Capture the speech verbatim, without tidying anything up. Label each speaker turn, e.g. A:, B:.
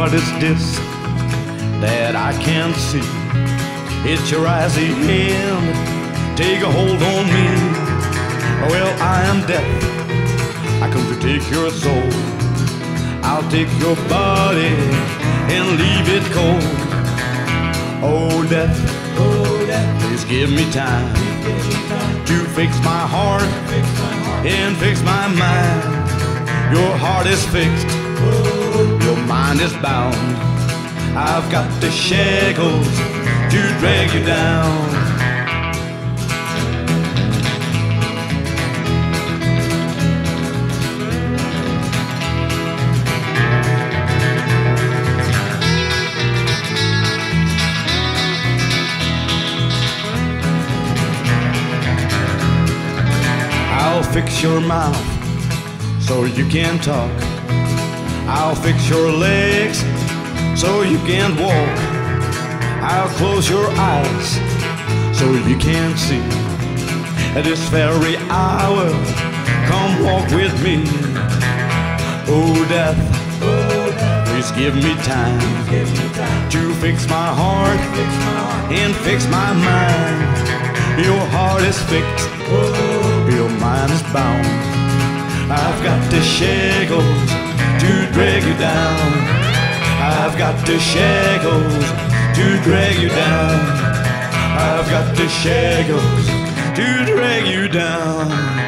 A: what is this that I can't see? It's your icy hand, take a hold on me. Well, I am death, I come to take your soul. I'll take your body and leave it cold. Oh death, oh death, please give me time to fix my heart and fix my mind. Your heart is fixed, your mind is bound. I've got the shackles to drag you down. I'll fix your mouth so you can talk. I'll fix your legs so you can walk. I'll close your eyes so you can't see. At this very hour, come walk with me. Oh death, please give me time to fix my heart and fix my mind. Your heart is fixed, your mind is bound. I've got the shackles to drag you down. I've got the shackles to drag you down. I've got the shackles to drag you down.